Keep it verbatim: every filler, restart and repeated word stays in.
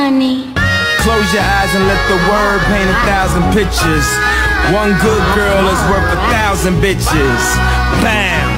money. Close your eyes and let the word paint a thousand pictures. One good girl is worth a thousand bitches. Bam!